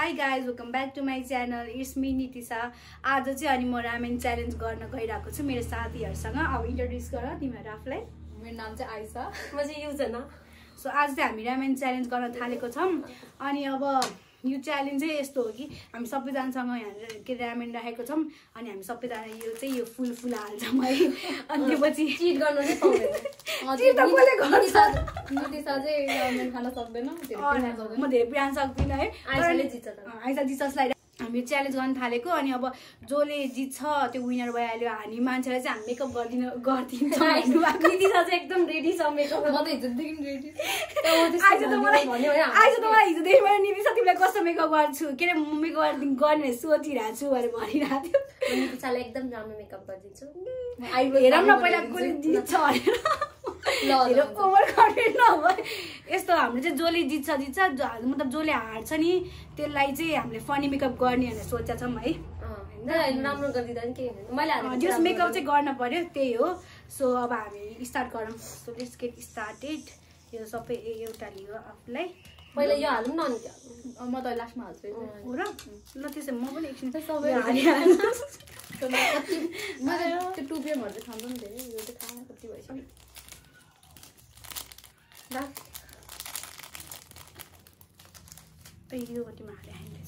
Hi guys, welcome back to my channel. It's me Nitisha. आज चाहिँ अनि म रामेन च्यालेन्ज गर्न गइरहेको छु मेरो साथीहरुसँग. अब इन्ट्रोड्युस गर तिमीहरु आफुलाई. मेरो नाम चाहिँ आइसा. म चाहिँ युजना. सो आज चाहिँ हामी रामेन च्यालेन्ज गर्न थालेको छौं. अनि अब यो च्यालेन्ज चाहिँ यस्तो हो कि हामी सबैजनासँग यहाँ के रामेन राखेको छौं अनि हामी सबैजना यो चाहिँ यो फुल हाल्छौं है. अनि त्यसपछि चिट गर्न चाहिँ पाउँदैन. चिट त कसले गर्छ? नितिशा चाहिँ रामेन खान सक्दैन. म धेरै पियान सक्दिन है. आइसाले जित्छ त. आइसा जित्छलाई हामी च्यालेन्ज गर्न थालेको अनि अब जोले जित्छ त्यो विनर भइहाल्यो. हामी मान्छेलाई चाहिँ हामी मेकअप गर्दिन्छौँ. नितिशा चाहिँ एकदम रेडी छ मेकअप. म त हिजोदेखि रेडी छु. आइसा त मलाई हिजोदेखि मैले नितिशा तिमीलाई कस्तो मेकअप गर्छु के अरे मेकअप गर्ने सोचिरहेको छु भनेर भनिरहेको थियो. नितिशालाई एकदम राम्रो मेकअप गरिदिन्छु. हेरौँ न पहिला कसले जित्छ भनेर. ओभर कन्फिडेन्ट नभए यस्तो हाम्रो चाहिँ जोले जित्छ मतलब जोले हार्छ नि त्यसलाई चाहिँ हामीले फनी मेकअप गर्ने भनेर सोचेका छौँ है. राम्रो गरिदिँदा नि के मैले जस मेकअप चाहिँ गर्न पर्यो त्यही हो. सो अब हामी स्टार्ट गरौँ. So let's get started. यो सबै एउटा लियो आफूलाई. पहिला यो हालौँ न अनि म त लास्टमा हाल्छु. हो र ल त्यसो म पनि एकछिन सबै हालिहाल्छु. मलाई त्यो टुपिएमहरु चाहिँ खान्छ नि धेरै. यो चाहिँ खाना कति भइसक्यो. यो कतिमा हालिहाल्दैछ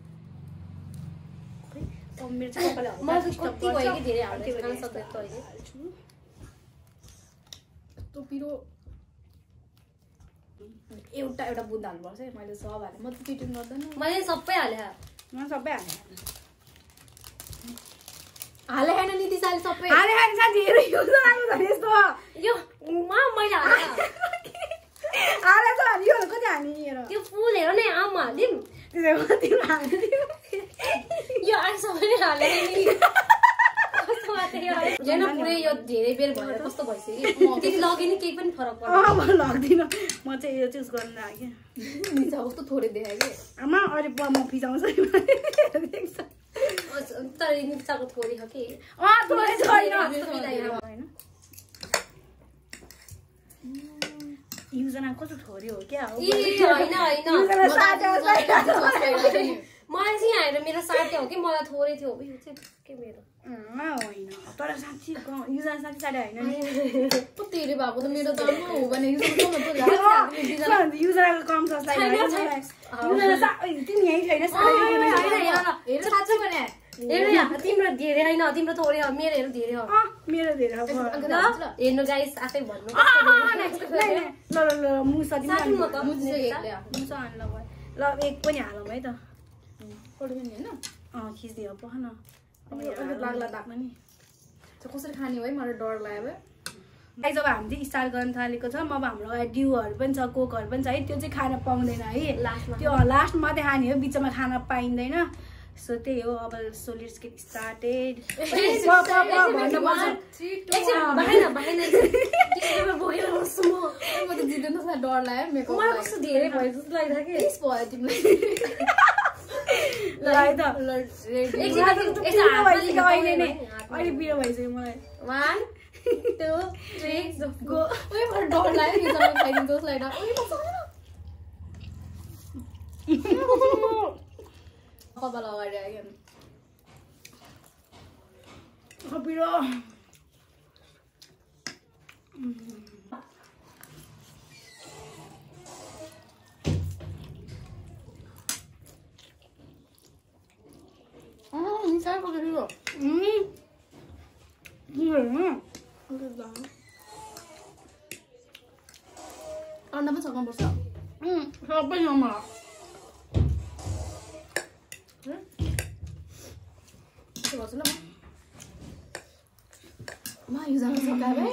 मेरो चाहिँ म चाहिँ कति भयो कि धेरै हाल्दै खान सक्दै त अहिले. यस्तो पिरो एउटा बुँदा हाल्नुपर्छ है. मैले सब हालेँ. म त चिटिङ गर्दैन. मैले सबै हाले. म सबै हाले हैन नितिशाले सबै हाले साथी हेर यो त राम्रो छ यस्तो यो मैले हाले. हाले त यो कति हाल्ने हेर त्यो फुल हेर न आम हालिदिम. त्यसो कति हाल्दियो यो आइसा पनि हाले नि. कस्तो बात यो हैन पुरै यो धेरै बेर भएर कस्तो भइसक्यो. त्यति लगे नि केही पनि फरक पर्दैन. म लाग्दिन. म चाहिँ यो चुज गर्न लाग्यो. नितिशा कस्तो थोरै देखायो के. आमा अरे म फिजाउँछ देख्छ. तर नितिशाको थोरै हो कि. थोरै छैन. युजना कस्तो थोरै हो क्या हो. मलाई चाहिँ आएर मेरो साथी हो कि मलाई थोरै थियो. यो चाहिँ के मेरो होइन तर साँच्ची युजना साँच्ची साडी होइन नि. तेरे भएको त मेरो त हो भने युजनाको कम छ तिमी यहीँ छैन. तिम्रो धेरै होइन तिम्रो थोरै हो. मेरो हेर धेरै हो. मेरो धेरै हो. हेर्नु गाइस आफै भन्नु. ल मुसा ल एक पनि हालौँ है त. खिच्दियो पख न लाग्ला लाग्न नि. कसरी खाने हो है मलाई डर लाग्यो. गाइस अब हामी चाहिँ स्टार्ट गर्न थालेको छौँ. अब हाम्रो ड्युहरू पनि छ कोकहरू पनि छ है. त्यो चाहिँ खान पाउँदैन है. त्यो लास्ट मात्रै खाने हो बिचमा खान पाइँदैन. सो त्यही हो. अब सो लेट्स गेट स्टार्टेड. म त जित्दैन डर लाग्यो. मेकअप मलाई कस्तो धेरै भयो जस्तो लागिरहेको कि. भयो तिमीलाई. अहिले पिरो भइसक्यो मलाई. 1 2 3 गो. डर लाग्यो नि खाइदिन्छ उसलाई. कपाल अगाडि आयो पिरो. अन्डा पनि सक्नुपर्छ. सबै नमा गर्छु ल म युजना सकाए भाइ.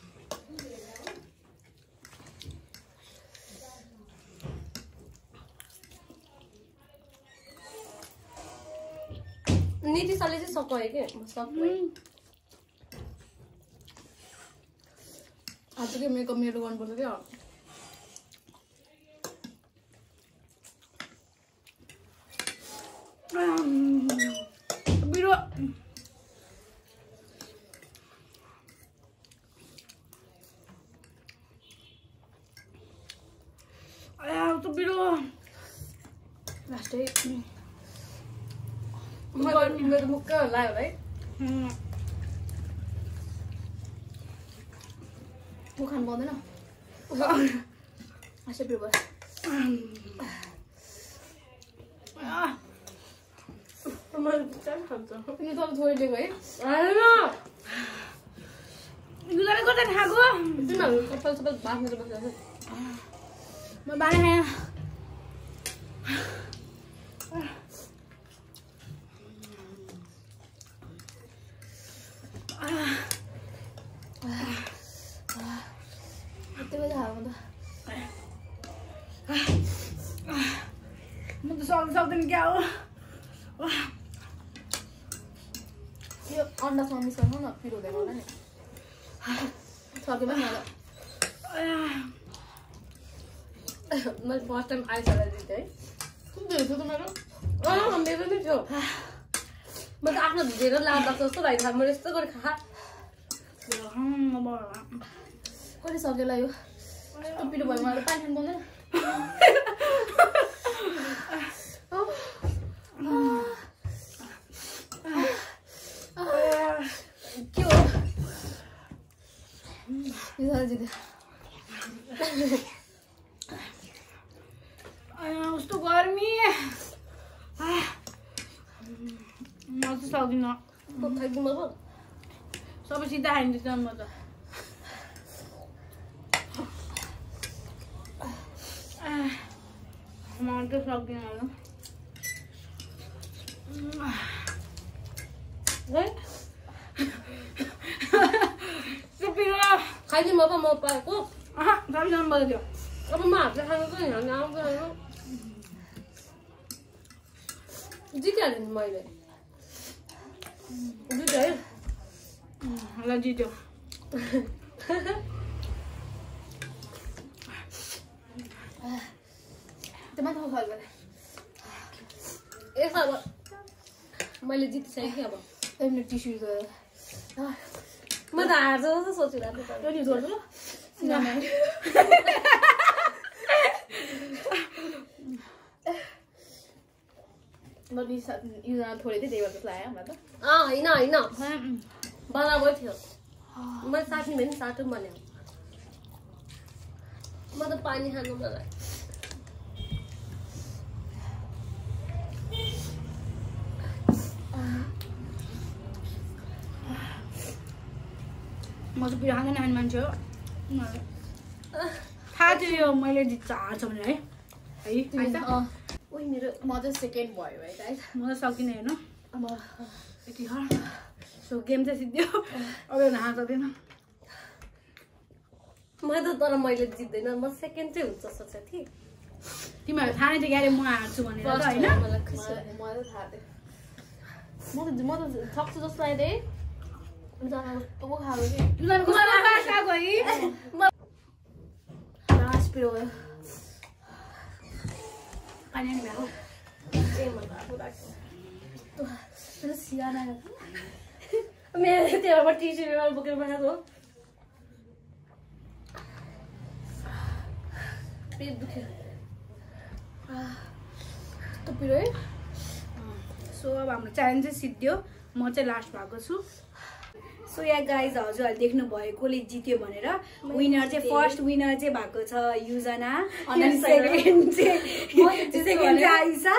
नितिशाले चाहिँ सकायो कि सबै. आज के मेकअप मेरो गर्नुपर्छ क्या. पिरो चाहिँ मेरो मुक्क लाग्यो है म खानु पाउँदैन आशा प्रिय थोरै दिएको है कता खाएको तिमीहरू कपाल सबै बाँच्नु बस्छ म बाँडे खाएँ म त सक्दैन क्या हो यो अन्डासँग मिक्स गर्नु न पिरो हुँदैन होला नि सकेमा मलाई मैले फर्स्ट टाइम आइसकेर दिन्थेँ है कुन थियो त मेरो मेरो नै थियो म त आफ्नो धेरै लाभ लाग्छ जस्तो लाग्यो मैले यस्तो गरेर खा कहिले सकेला यो पिरो भयो मलाई पानी खानु पाउँदैन के हो कस्तो गर्मी म त सक्दिनँ सबै सिधा खाइदिन्छ म त म त सक्दिनँ खाइदिउँ बाबा म पाएको सबैजना बजाइदियो अब म हातले खानु पनि आउँदैन जितिहाल्यो नि मैले जित्यो है ल जित्यो त्यो माथि खुवाइ गरे यसो अब मैले जितिसकेँ कि अब एउटा टिस्यु म त हार्छ जस्तो सोचिरहेको त्यो युज गर्छु ल युजना थोरै थियो त्यही भएर जस्तो लाग्यो मलाई त होइन होइन बराबर थियो मैले साट्ने भने साटौँ भन्यो म त पानी खानु मलाई म त पिरो खाँदैन खाने मान्छे हो थाहा थियो यो मैले जित्छ हार्छ भनेर है ओइ मेरो म चाहिँ सेकेन्ड भयो है गाइस म त सक्दिनँ हेर्नु अब यति सो गेम चाहिँ सिद्धि अब हात सक्दैन म त तर मैले जित्दैन म सेकेन्ड चाहिँ हुन्छ सोचेको थिएँ तिमीहरू थाहा नै थियो क्यारे म हार्छु भनेर त होइन मलाई थाहा थियो म त सक्छु जस्तो लाग्यो कस्तो खाएको लास्ट पिरो पानी भएको मेरो त्यहाँबाट टिस्यु पेपर बोकेर पठाएको पेट दुख्यो कस्तो पिरो है सो अब हाम्रो च्यालेन्ज चाहिँ सिद्धियो म चाहिँ लास्ट भएको छु सो या गाइज हजुरहरूले देख्नुभयो कसले जित्यो भनेर विनर चाहिँ फर्स्ट विनर चाहिँ भएको छ युजना अनि सेकेन्ड चाहिँ आइसा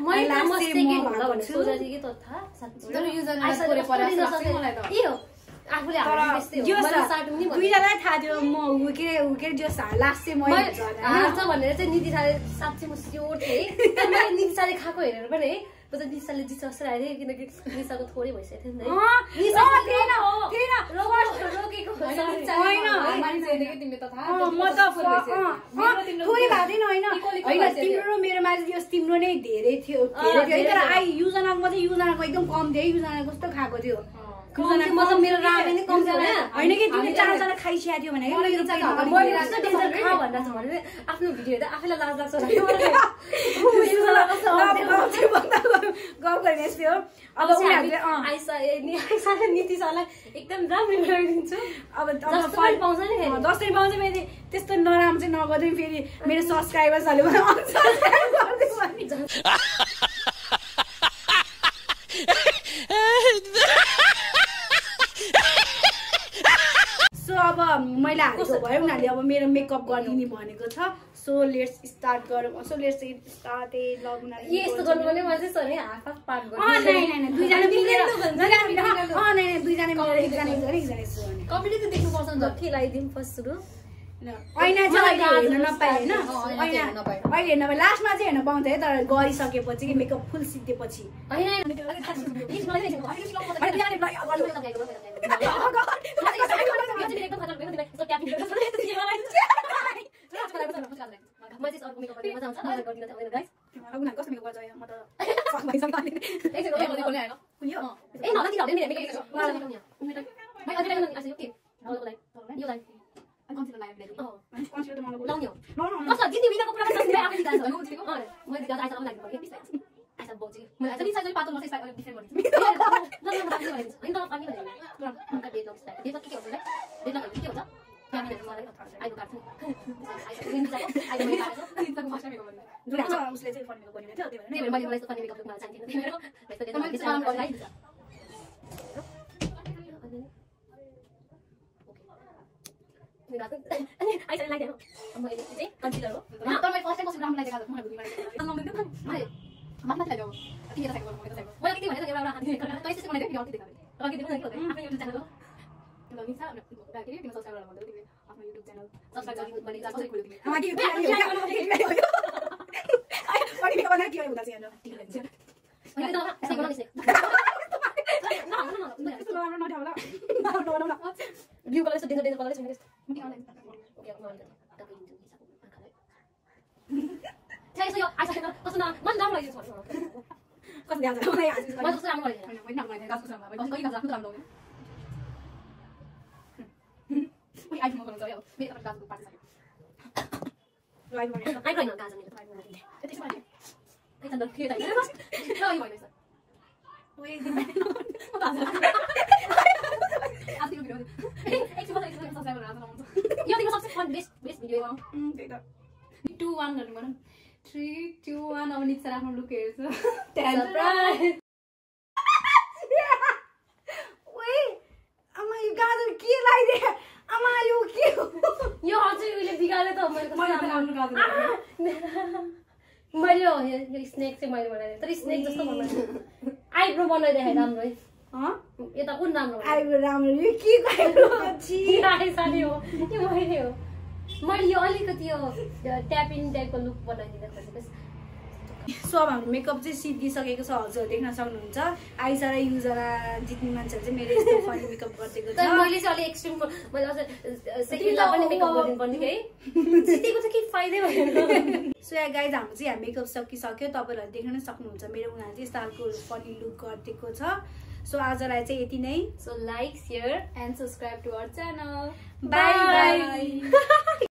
दुईजनालाई थाहा थियो म के जो लास्ट चाहिँ हार्छ भनेर चाहिँ नितिशाले साँच्चै म स्योर थिएँ मैले नितिशाले खाएको हेरेर पनि है मतलब निशाले जित्छ जस्तो लागेको थियो किनकि निशाको थोरै भइसकेको थियो तिम्रो मेरोमा तिम्रो नै धेरै थियो तर युजनाको मात्रै युजनाको एकदम कम थियो युजना कस्तो खाएको थियो मतलब मेरो रामेन नै कम थियो होइन कि तिमीले चारजना खाइसकेको थियो भने आफ्नो भिडियो हेर्दा आफैलाई लाज लाग्छ गफ गरेर यस्तै हो अब उनीहरूले आइसा नीतिशालाई एकदम राम्रो लगाइदिन्छु अब दस्तै पाउँछ नि दस्तै पाउँछ फेरि त्यस्तो नराम्रो चाहिँ नगरिदिउँ फेरि मेरो सब्सक्राइबर्सहरूले मलाई अनसब्सक्राइब गरिदिउँ भने सो अब मैले हालेको भयो उनीहरूले अब मेरो मेकअप गरिदिने भनेको छ सो लेट्स स्टार्ट गरौँ सो लेट्स स्टार्ट यस्तो गर्नुपर्ने मैले चाहिँ सर हाफ हाफ पार्ट गर्छु दुईजना मिलेर दुईजना मिलेर एकजना कमेडी त देख्नुपर्छ नि त के लगाइदिउँ फर्स्ट सुरु ऐना चाहिँ हेर्न नपाए होइन अहिले हेर्न पाए लास्टमा चाहिँ हेर्न पाउँछ है तर गरिसकेपछि कि मेकअप फुल सिद्धेपछि blue color is the color is so yo I said what's na man dam like this one cuz dia jara mai आज मैं दूसरा नाम बोले मैं नाम बोले गास नाम मैं कोई गास नाम दोगे कोई आज मैं बोल रहा हूं मैं अपना गास को पार्टी साइड राइट मारे आई कोई ना गास नहीं राइट मारे ये तो मारे आई तो के दाई नो ये बोले सर ओए आज के वीडियो एक बार सब्सक्राइब करा दो यो देखो सबसे फन बेस्ट वीडियो हो त्यही त 2 1 गर्नु भनौं 3 2 1 अब निक्स आफ्नो लुक हेर्छु सरप्राइज ओए आमा यो गाजर के लाइदे आमा यो के यो अझै उले बिगाले त मैले राम्रो गाजर मैले यो स्नेक चाहिँ मैले बनाए तर स्नेक जस्तो बनाए आइब्रो बनाइदिए राम्रो है यता कुन राम्रो आइब्रो राम्रो यो के आइब्रो छि आइ सानी हो यो मैले हो मैले यो अलिकति यो ट्याप इन टाइपको लुक बनाइदिन खोजेको सो अब हाम्रो मेकअप चाहिँ सिद्धिसकेको छ हजुर देख्न सक्नुहुन्छ आइसा र युजरा जित्ने मान्छेले चाहिँ मेरो यस्तो फनी मेकअप गरिदिएको छ मैले चाहिँ अलि एक्सट्रिम मैले अझ सेकेन्डलाई पनि मेकअप गरिदिनु पर्ने के है जितेको चाहिँ के फाइदै भएन सो या गाइज हाम्रो चाहिँ यहाँ मेकअप सकिसक्यो तपाईँहरूले देख्न नै सक्नुहुन्छ मेरो उनीहरूले चाहिँ यस्तो खालको फनी लुक गरिदिएको छ सो आजलाई चाहिँ यति नै so like share and subscribe to our channel bye by